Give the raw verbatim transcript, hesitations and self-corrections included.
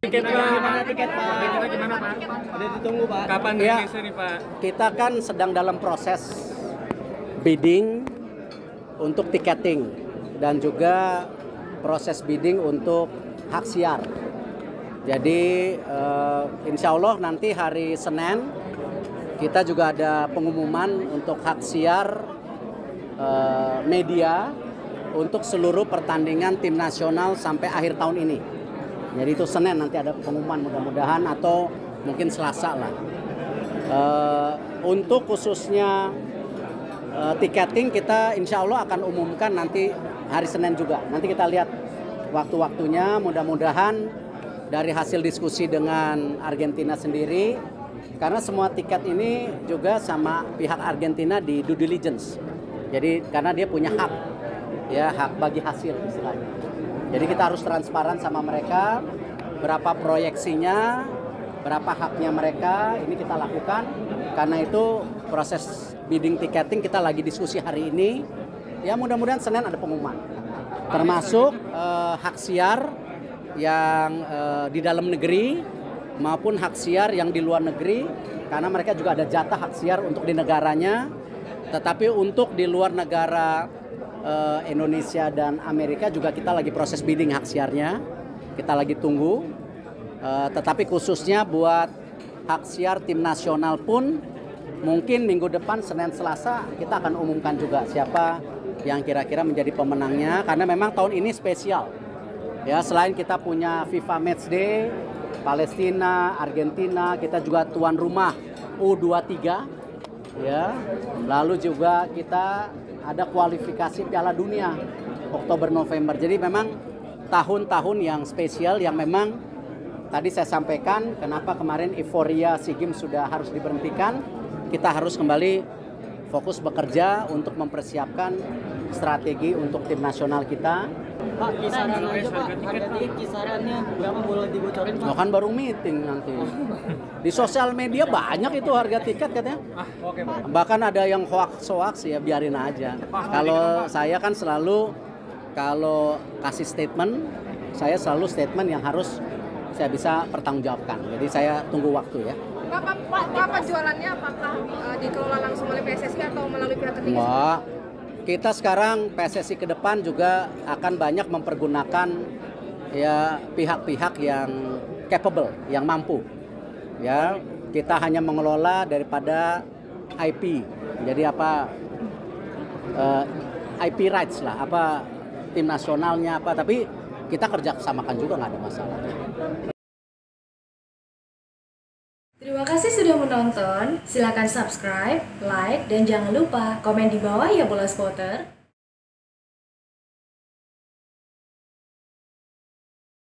tiket kita, Pak. gimana tiket Pak? Kita gimana Pak? Udah ditunggu Pak. Kapan Ya. rilisnya nih Pak? Kita kan sedang dalam proses bidding untuk tiketing dan juga proses bidding untuk hak siar. Jadi eh, insya Allah nanti hari Senin kita juga ada pengumuman untuk hak siar eh, media untuk seluruh pertandingan tim nasional sampai akhir tahun ini. Jadi itu Senin nanti ada pengumuman mudah-mudahan atau mungkin Selasa lah. Uh, untuk khususnya uh, tiketing kita insya Allah akan umumkan nanti hari Senin juga. Nanti kita lihat waktu-waktunya, mudah-mudahan dari hasil diskusi dengan Argentina sendiri, karena semua tiket ini juga sama pihak Argentina di due diligence. Jadi karena dia punya hak, ya hak bagi hasil istilahnya. Jadi kita harus transparan sama mereka, berapa proyeksinya, berapa haknya mereka, ini kita lakukan. Karena itu proses bidding tiketing kita lagi diskusi hari ini. Ya mudah-mudahan Senin ada pengumuman. Termasuk eh, hak siar yang eh, di dalam negeri maupun hak siar yang di luar negeri. Karena mereka juga ada jatah hak siar untuk di negaranya. Tetapi untuk di luar negara eh, Indonesia dan Amerika juga kita lagi proses bidding hak siarnya. Kita lagi tunggu. Uh, tetapi khususnya buat hak siar tim nasional pun mungkin minggu depan Senin Selasa kita akan umumkan juga siapa yang kira-kira menjadi pemenangnya, karena memang tahun ini spesial ya. Selain kita punya FIFA Matchday Palestina, Argentina, kita juga tuan rumah U dua puluh tiga ya. Lalu juga kita ada kualifikasi Piala Dunia Oktober November. Jadi memang tahun-tahun yang spesial yang memang tadi saya sampaikan kenapa kemarin euforia SEA Games sudah harus diberhentikan. Kita harus kembali fokus bekerja untuk mempersiapkan strategi untuk tim nasional kita. Pak, kisaran aja Pak, harga tiket kisarannya berapa, boleh dibocorin Pak? Nah, kan baru meeting nanti. Di sosial media banyak itu harga tiket katanya. Ah, oke Pak. Bahkan ada yang hoax-hoax ya, biarin aja. Kalau saya kan selalu kalau kasih statement, saya selalu statement yang harus saya bisa pertanggungjawabkan. Jadi saya tunggu waktu ya. Pak, Pak, Pak, Pak, penjualannya apakah uh, dikelola langsung oleh P S S I atau melalui pihak ketiga? Wah, kita sekarang P S S I ke depan juga akan banyak mempergunakan ya pihak-pihak yang capable, yang mampu. Ya, kita hanya mengelola daripada I P. Jadi apa uh, I P rights lah, apa tim nasionalnya apa, tapi kita kerja samakan juga, nggak ada masalah. Terima kasih sudah menonton. Silakan subscribe, like, dan jangan lupa komen di bawah ya bola spotter.